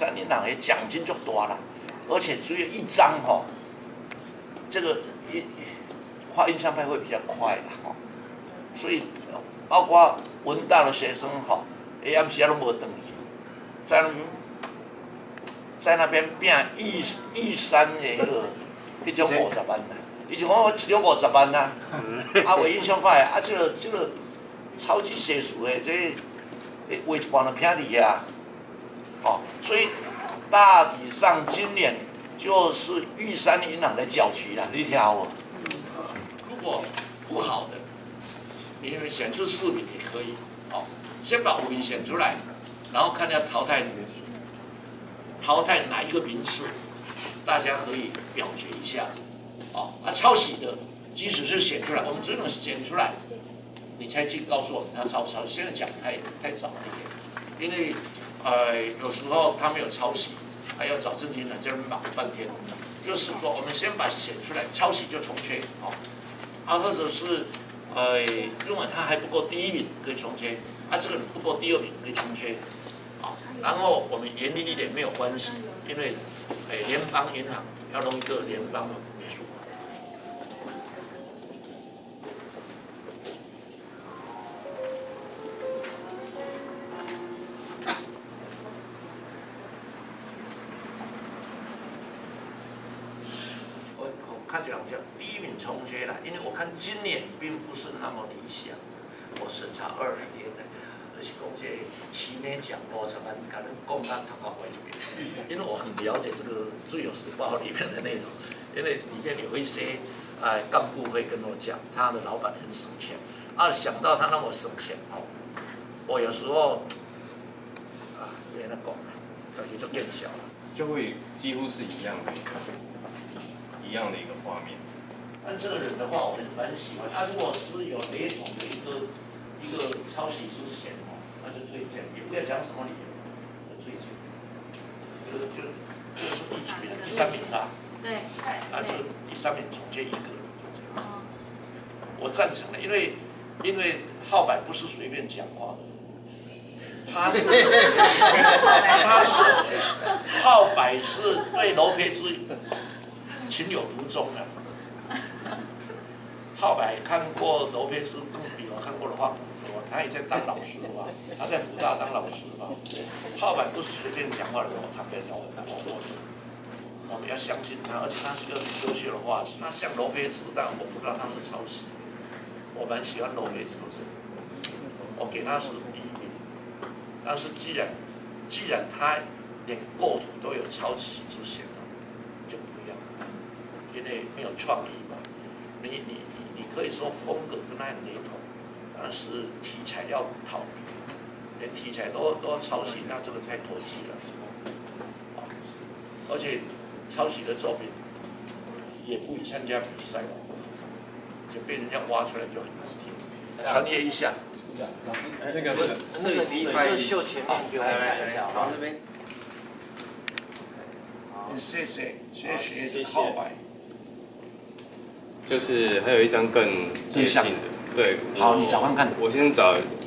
占银行的奖金就大了，而且只有一张吼，这个画印象派会比较快啦吼，所以包括文大的学生吼，下暗时也拢无回去，在那边变玉山的迄种50万啦，伊就讲我一张50万啦，啊，画印象派啊，这个超级写实的这画一半就偏离啊，好，所以大体上今年就是玉山银行的搅局啦，你听好无？如果不好的，你们选出4名也可以，哦，先把5名选出来，然后看要淘汰哪一个名次，大家可以表决一下，哦，啊，抄袭的，即使是选出来，我们只能选出来，你才去告诉我们他抄不抄袭，现在讲太早了一点，因为有时候他没有抄袭，还要找证据呢，这样忙半天。就是说，我们先把写出来，抄袭就重缺，哦，啊，或者是认为他还不够第1名可以重缺，啊，这个人不够第2名可以重缺，啊，然后我们严厉一点没有关系，因为联邦银行要弄一个联邦美术馆。看起来好像第1名重缺了，因为我看今年并不是那么理想。我审查20年了，而且讲这7年奖50万，甲咱讲到头壳歪一边。因为我很了解这个《自由时报》里面的内容，因为里面有一些干部会跟我讲，他的老板很省钱，啊，想到他那么省钱哦，我有时候没那讲，感觉就变小了， 就会几乎是一样的一个画面。 按这个人的话，我蛮喜欢。他如果是有雷同的一个抄袭之嫌哦，那就推荐，也不要讲什么理由，就推荐。这个是第几名？第3名是吧？ 对。 啊，这个第3名重缺1个，我赞成的，因为浩柏不是随便讲话的。他是浩柏是对罗培兹情有独钟的。浩柏看过罗培兹，更比我看过的话更多。他也在当老师吧，他在福大当老师吧。浩柏不是随便讲话的，我坦白讲，我们要相信他，而且他是个很优秀的画师。他像罗培兹，但我不知道他是抄袭。我蛮喜欢罗培兹的，我给他是第1名。但是既然他连构图都有抄袭之嫌了，就不要，因为没有创意嘛。你可以说风格跟他很雷同，但是题材要讨，连题材都抄袭，那这个太投机了。而且抄袭的作品也不予参加比赛，就被人家挖出来就很难听。传阅一下。 那个是你就秀前面给我看一下，好这边。 谢谢浩柏。 就是还有一张更接近的，对。 好，你找看看。 我先找